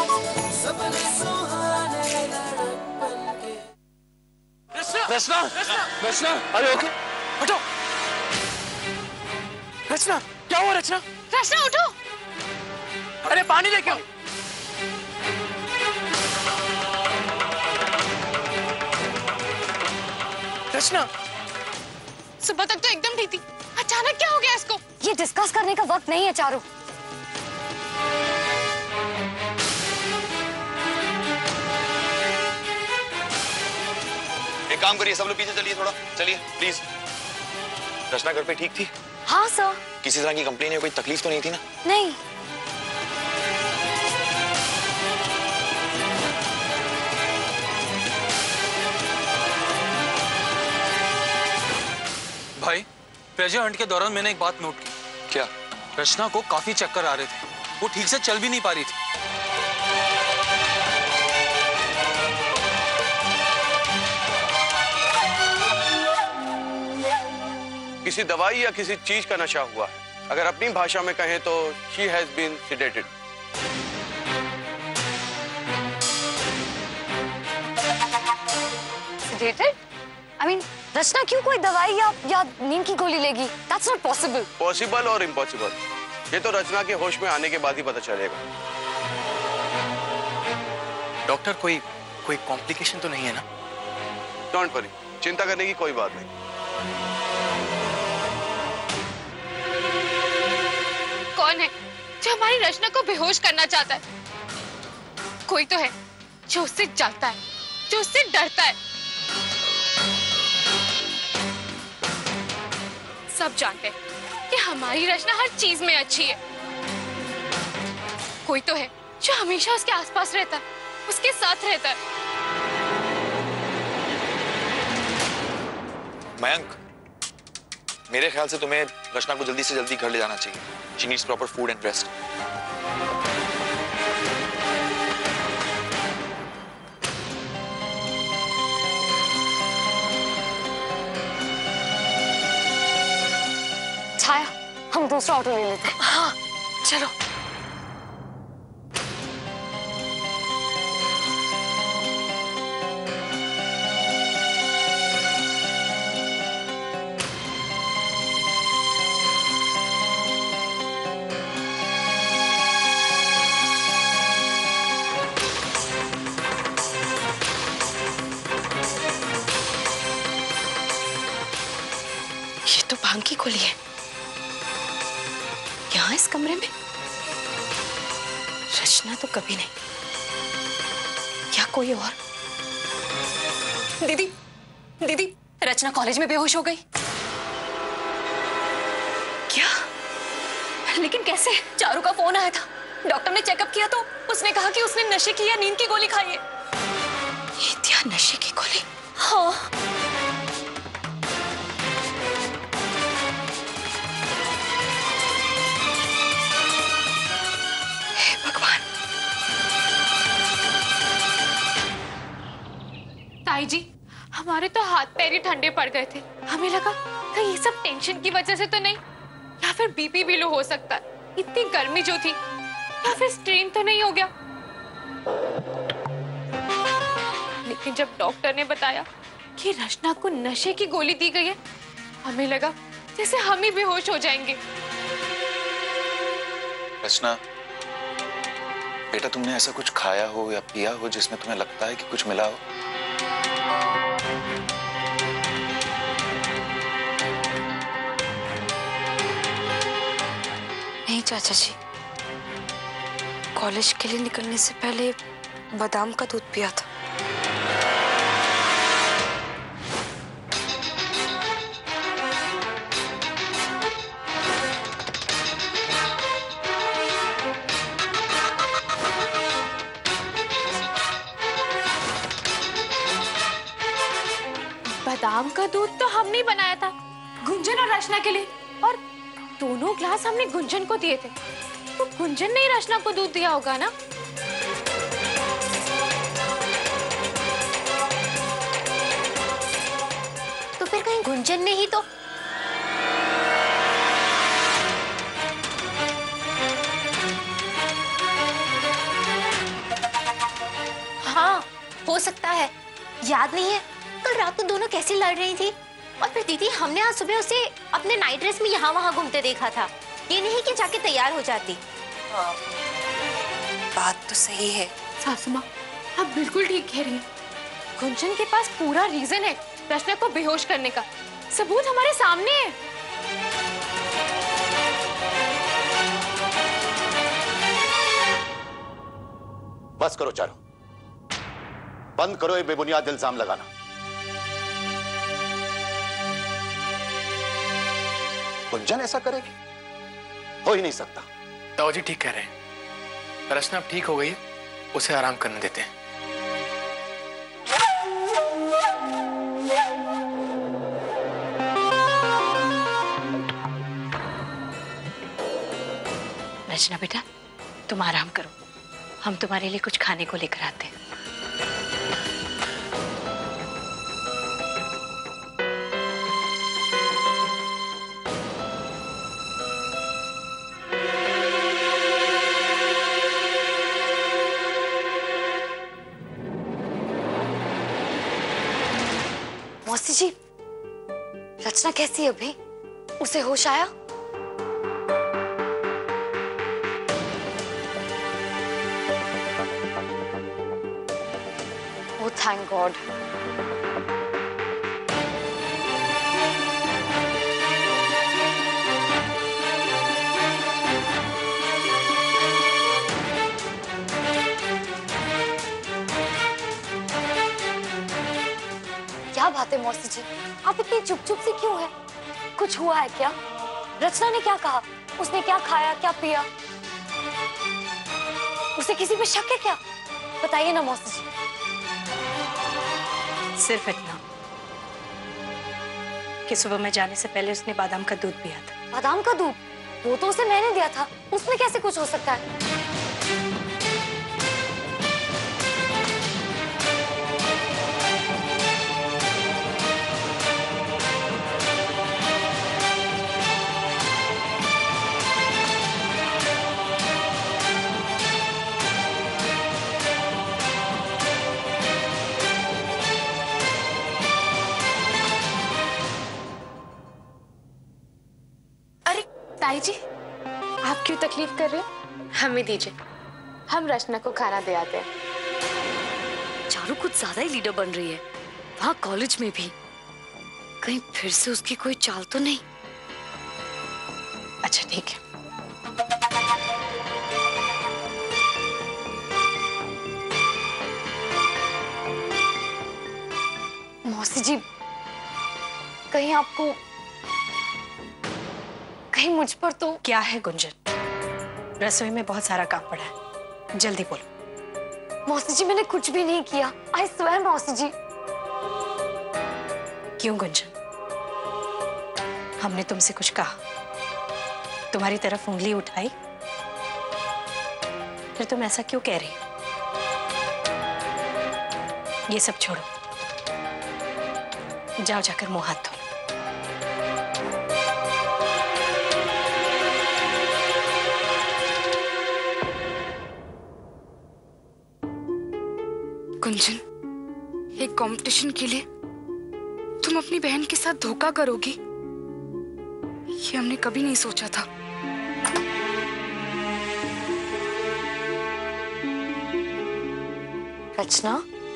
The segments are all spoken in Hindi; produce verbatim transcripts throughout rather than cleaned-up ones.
रचना, रचना, अरे ओके, उठो। रचना, क्या हुआ रचना? रचना उठो। अरे पानी लेके आओ। रचना, सुबह तक तो एकदम ठीक थी, अचानक क्या हो गया इसको? ये डिस्कस करने का वक्त नहीं है चारू। एक काम करिए, सब लोग पीछे चलिए, थोड़ा चलिए प्लीज। रचना घर पे ठीक थी? हाँ सर। किसी तरह की कंप्लेन या कोई तकलीफ तो नहीं थी ना? नहीं। भाई, ट्रेजर हंट के दौरान मैंने एक बात नोट की। क्या? रचना को काफी चक्कर आ रहे थे, वो ठीक से चल भी नहीं पा रही थी। किसी दवाई या किसी चीज का नशा हुआ है। अगर अपनी भाषा में कहें तो she has been sedated. Sedated? I mean, Rachna क्यों कोई दवाई या या नींद की गोली लेगी? That's not possible. पॉसिबल और इम्पॉसिबल, ये तो रचना के होश में आने के बाद ही पता चलेगा। डॉक्टर, कोई कोई कॉम्प्लिकेशन तो नहीं है ना? डोंट वरी, चिंता करने की कोई बात नहीं। कौन है जो हमारी रचना को बेहोश करना चाहता है? कोई तो है जो उससे जलता है, जो उससे डरता है। सब जानते हैं कि हमारी रचना हर चीज में अच्छी है। कोई तो है जो हमेशा उसके आसपास रहता है, उसके साथ रहता है। मयंक, मेरे ख्याल से तुम्हें रचना को जल्दी से जल्दी घर ले जाना चाहिए। She needs proper food and rest. छाया, हम दूसरा ऑटो ले लेते हैं। हाँ, चलो। ये तो भांग की गोली है। यहाँ इस कमरे में रचना तो कभी नहीं, या कोई और। दीदी, दीदी, रचना कॉलेज में बेहोश हो गई। क्या? लेकिन कैसे? चारू का फोन आया था, डॉक्टर ने चेकअप किया तो उसने कहा कि उसने नशे की या नींद की गोली खाई है। ये क्या, नशे की गोली? हाँ। ताई जी, हमारे तो हाथ पैर ही ठंडे पड़ गए थे। हमें लगा कि ये सब टेंशन की वजह से तो नहीं, या फिर बीपी भी लो हो सकता है। इतनी गर्मी जो थी, या फिर स्ट्रेन तो नहीं हो गया। लेकिन जब डॉक्टर ने बताया कि रचना को नशे की गोली दी गई है, हमें लगा जैसे हम ही बेहोश हो जाएंगे। रचना, बेटा, तुमने ऐसा कुछ खाया हो या पिया हो जिसमें तुम्हें लगता है कि कुछ मिला हो? नहीं चाचा जी, कॉलेज के लिए निकलने से पहले बादाम का दूध पिया था। बादाम का दूध तो हमने बनाया था गुंजन और रचना के लिए, और दोनों ग्लास हमने गुंजन को दिए थे। तो गुंजन ने ही रचना को दूध दिया होगा ना? तो फिर कहीं गुंजन ने ही तो। हो सकता है। याद नहीं है कल रात को दोनों कैसे लड़ रही थी? और फिर दीदी हमने आज सुबह उसे अपने नाइट ड्रेस में यहाँ वहाँ घूमते देखा था। ये नहीं कि जाके तैयार हो जाती। हाँ, बात तो सही है। सासू माँ, आप बिल्कुल ठीक कह रही हैं। गुंजन के पास पूरा रीजन है रचना को बेहोश करने का। सबूत हमारे सामने है। बस करो चारों, बंद करो ये बेबुनियाद इल्जाम लगाना। गुंजन ऐसा करेगी? हो ही नहीं सकता। ताऊ जी ठीक कह रहे हैं। रचना अब ठीक हो गई है, उसे आराम करने देते हैं। रचना बेटा, तुम आराम करो, हम तुम्हारे लिए कुछ खाने को लेकर आते हैं। मौसी जी, रचना कैसी है अभी? उसे होश आया? Oh, thank God. क्या बात है मौसी जी, आप इतनी चुप चुप से क्यों है? कुछ हुआ है क्या? रचना ने क्या कहा? उसने क्या खाया, क्या पिया? उसे किसी पे शक है क्या? बताइए ना मौसी जी। सिर्फ इतना कि सुबह में जाने से पहले उसने बादाम का दूध पिया था। बादाम का दूध? वो तो उसे मैंने दिया था, उसमें कैसे कुछ हो सकता है? ताई जी, आप क्यों तकलीफ कर रहे हो? हमें दीजिए, हम रचना को खाना दे आते हैं। चारू कुछ ज्यादा ही लीडर बन रही है, वहाँ कॉलेज में भी। कहीं फिर से उसकी कोई चाल तो नहीं? अच्छा ठीक है। मौसी जी, कहीं आपको, कहीं मुझ पर तो। क्या है गुंजन? रसोई में बहुत सारा काम पड़ा है, जल्दी बोलो। मौसी जी, मैंने कुछ भी नहीं किया। आई स्वेयर मौसी जी। क्यों गुंजन? हमने तुमसे कुछ कहा? तुम्हारी तरफ उंगली उठाई? फिर तुम ऐसा क्यों कह रही? ये सब छोड़ो, जाओ जाकर मुंह हाथ धो। गुंजन, एक कंपटीशन के लिए तुम अपनी बहन के साथ धोखा करोगी? ये हमने कभी नहीं सोचा था। रचना,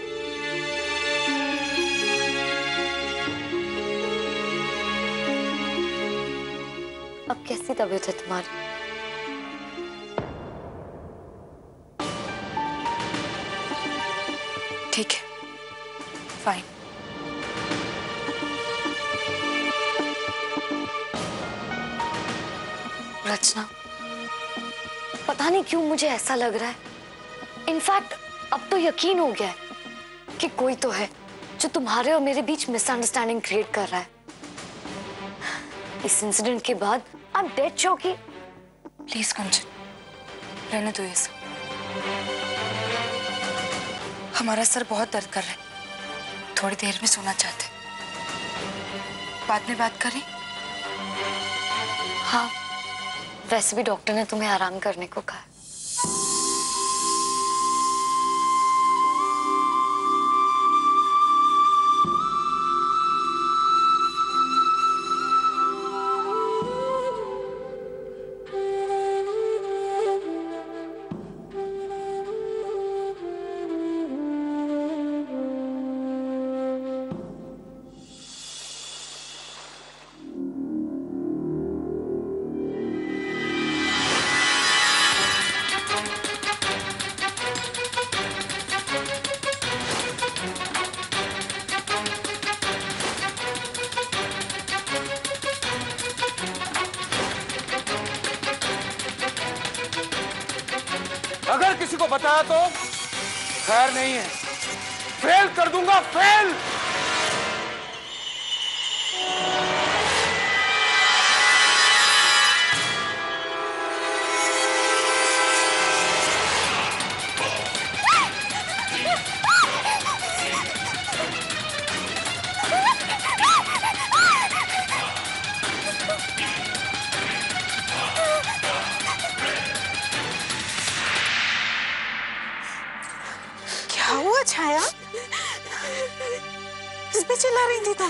अब कैसी तबीयत है तुम्हारी? ठीक है, फाइन। रचना, पता नहीं क्यों मुझे ऐसा लग रहा है, इनफैक्ट अब तो यकीन हो गया है कि कोई तो है जो तुम्हारे और मेरे बीच मिसअंडरस्टैंडिंग क्रिएट कर रहा है। इस इंसिडेंट के बाद आई एम डेड चौकी। प्लीज गुंजन, रहने दो ये सब। हमारा सर बहुत दर्द कर रहा है, थोड़ी देर में सोना चाहते। बाद में बात करें? हाँ, वैसे भी डॉक्टर ने तुम्हें आराम करने को कहा। बताया तो खैर नहीं है, फेल कर दूंगा, फेल। छाया, किस पे चिल्ला रही थी तुम?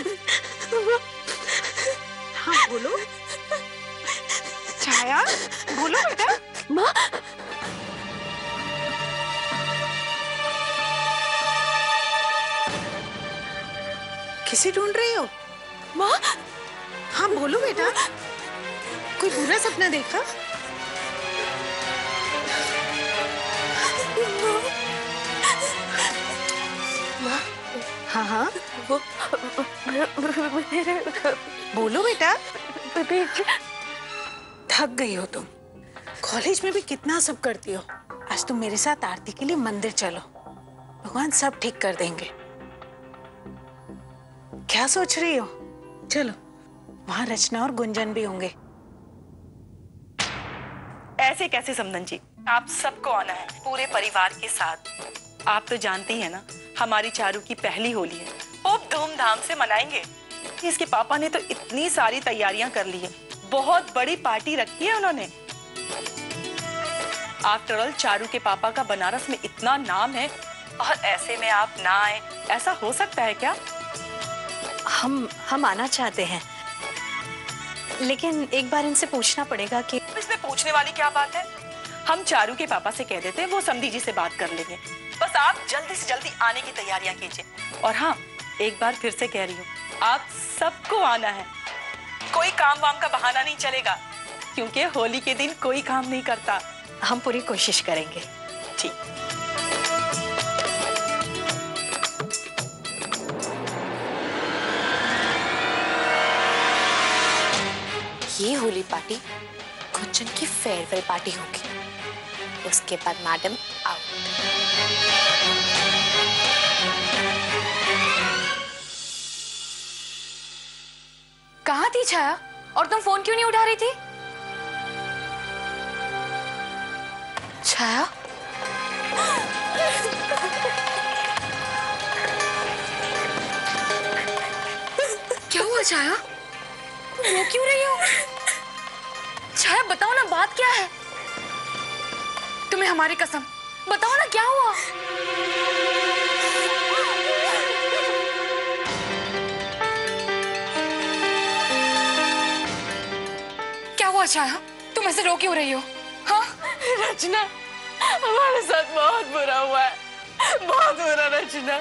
हाँ बोलो छाया, बोलो बेटा। माँ, किसे ढूंढ रही हो? माँ, हाँ बोलो बेटा, कोई बुरा सपना देखा? हाँ हाँ वो बोलो बेटा। थक गई हो तुम, कॉलेज में भी कितना सब करती हो। आज तुम मेरे साथ आरती के लिए मंदिर चलो, भगवान सब ठीक कर देंगे। क्या सोच रही हो? चलो, वहां रचना और गुंजन भी होंगे। ऐसे कैसे समधन जी, आप सबको आना है पूरे परिवार के साथ। आप तो जानते ही है ना, हमारी चारू की पहली होली है, खूब धूमधाम से मनाएंगे। इसके पापा ने तो इतनी सारी तैयारियां कर ली है, बहुत बड़ी पार्टी रखी है उन्होंने। आफ्टर ऑल चारू के पापा का बनारस में इतना नाम है, और ऐसे में आप ना आए, ऐसा हो सकता है क्या? हम हम आना चाहते हैं, लेकिन एक बार इनसे पूछना पड़ेगा कि। इसमें पूछने वाली क्या बात है? हम चारू के पापा से कह देते हैं, वो समधी जी से बात कर लेंगे। बस आप जल्दी से जल्दी आने की तैयारियां कीजिए। और हाँ, एक बार फिर से कह रही हूँ, आप सबको आना है। कोई काम वाम का बहाना नहीं चलेगा, क्योंकि होली के दिन कोई काम नहीं करता। हम पूरी कोशिश करेंगे। ठीक। ये होली पार्टी गुंजन की फेयरवेल पार्टी होगी, उसके बाद मैडम आउट। कहाँ थी छाया? और तुम फोन क्यों नहीं उठा रही थी? छाया, क्या हुआ छाया? रो क्यों रही हो? छाया बताओ ना, बात क्या है? तुम्हें हमारी कसम, बताओ ना क्या हुआ? क्या हुआ छाया? तुम ऐसे रो क्यों रही हो? हाँ? रचना, हमारे साथ बहुत बुरा हुआ है, बहुत बुरा रचना।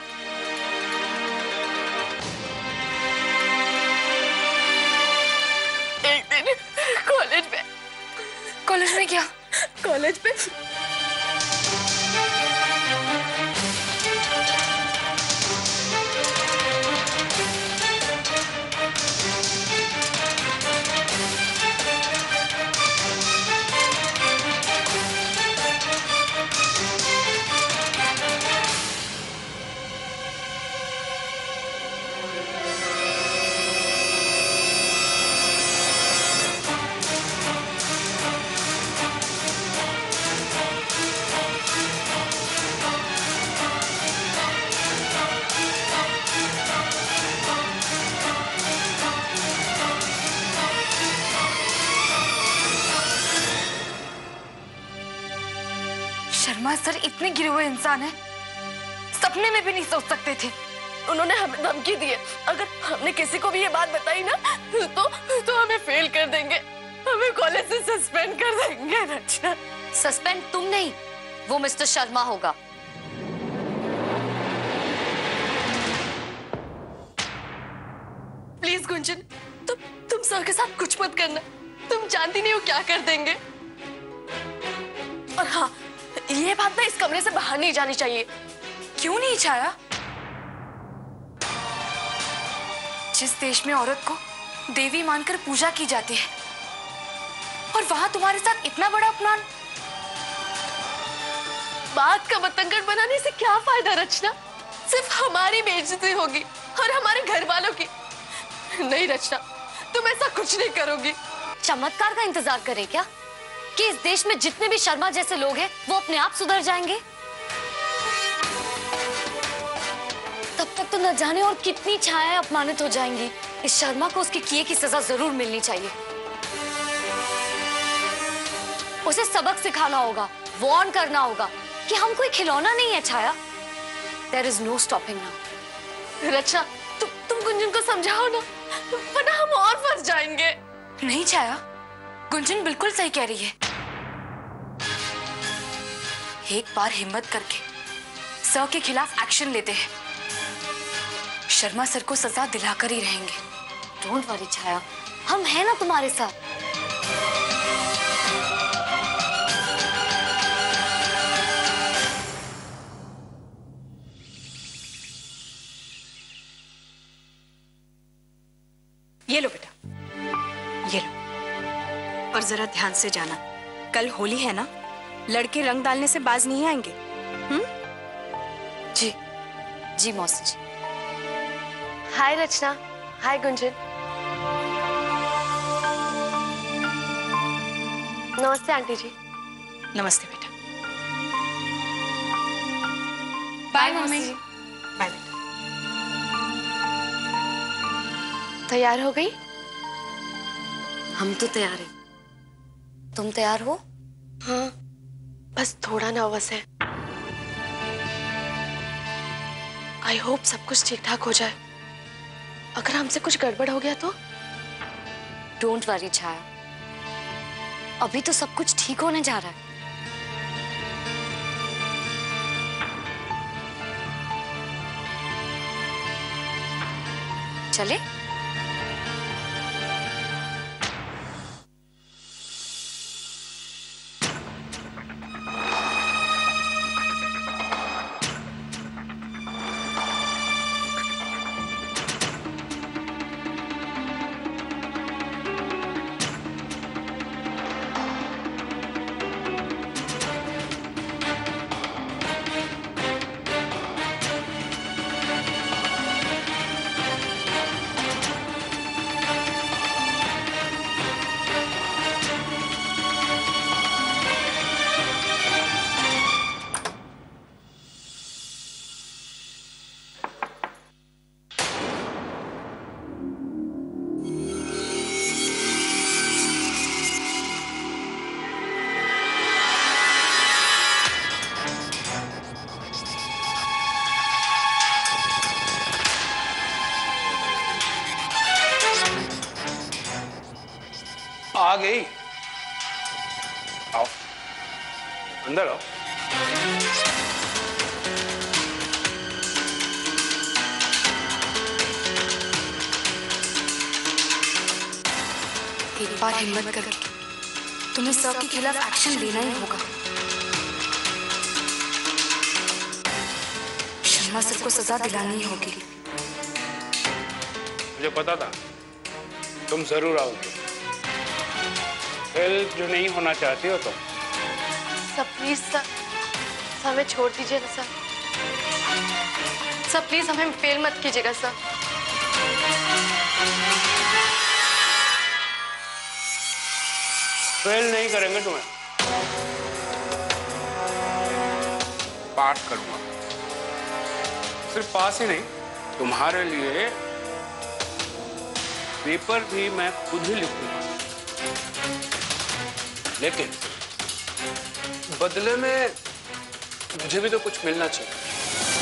एक दिन कॉलेज में। कॉलेज में क्या? कॉलेज में शर्मा सर इतने गिरे हुए इंसान हैं, सपने में भी नहीं सोच सकते थे। उन्होंने हमें धमकी दी है, अगर हमने किसी को भी ये बात बताई ना तो तो हमें फेल कर देंगे, हमें कॉलेज से सस्पेंड कर देंगे। रचना, सस्पेंड तुम नहीं, वो मिस्टर शर्मा होगा। प्लीज गुंजन, तुम तुम सर के साथ कुछ मत करना, तुम जानती नहीं हो क्या कर देंगे। और हाँ, ये बात ना इस कमरे से बाहर नहीं जानी चाहिए। क्यों नहीं छाया? जिस देश में औरत को देवी मानकर पूजा की जाती है, और वहां तुम्हारे साथ इतना बड़ा अपमान। बात का बतंगड़ बनाने से क्या फायदा रचना? सिर्फ हमारी बेइज्जती होगी और हमारे घर वालों की। नहीं रचना, तुम ऐसा कुछ नहीं करोगी। चमत्कार का इंतजार करें क्या कि इस देश में जितने भी शर्मा जैसे लोग हैं वो अपने आप सुधर जाएंगे? तब तक तो न जाने और कितनी छायाएं अपमानित हो जाएंगी। इस शर्मा को उसके किए की सजा जरूर मिलनी चाहिए। उसे सबक सिखाना होगा, वार्न करना होगा कि हम कोई खिलौना नहीं है छाया। There is no stopping now. रचना, तु, तुम गुंजन को समझाओ ना, वरना हम और फंस जाएंगे। नहीं छाया, गुंजन बिल्कुल सही कह रही है। एक बार हिम्मत करके सर के खिलाफ एक्शन लेते हैं। शर्मा सर को सजा दिलाकर ही रहेंगे। डोंट वरी छाया, हम हैं ना तुम्हारे साथ। ये लो बेटा, ये लो। और जरा ध्यान से जाना, कल होली है ना, लड़के रंग डालने से बाज नहीं आएंगे। हम्म? जी जी मौसी जी। हाय रचना, हाय गुंजन। नमस्ते आंटी जी। नमस्ते बेटा। Bye mummy. बाय बेटा। तैयार हो गई? हम तो तैयार हैं। तुम तैयार हो? हाँ, बस थोड़ा नर्वस है। आई होप सब कुछ ठीक ठाक हो जाए। अगर हमसे कुछ गड़बड़ हो गया तो? डोंट वरी छाया, अभी तो सब कुछ ठीक होने जा रहा है। चले? आ गई, आओ अंदर आओ। एक बार हिम्मत करके तुम्हें सर के खिलाफ एक्शन लेना ही होगा। शर्मा सर को सजा दिलानी ही होगी। मुझे पता था तुम जरूर आओगे। फेल जो नहीं होना चाहती हो तुम। सर प्लीज सर, सर हमें छोड़ दीजिए ना सर। सर प्लीज हमें फेल मत कीजिएगा सर। फेल नहीं करेंगे तुम्हें, पास करूंगा। सिर्फ पास ही नहीं, तुम्हारे लिए पेपर भी मैं खुद ही लिखूंगा। लेकिन बदले में मुझे भी तो कुछ मिलना चाहिए।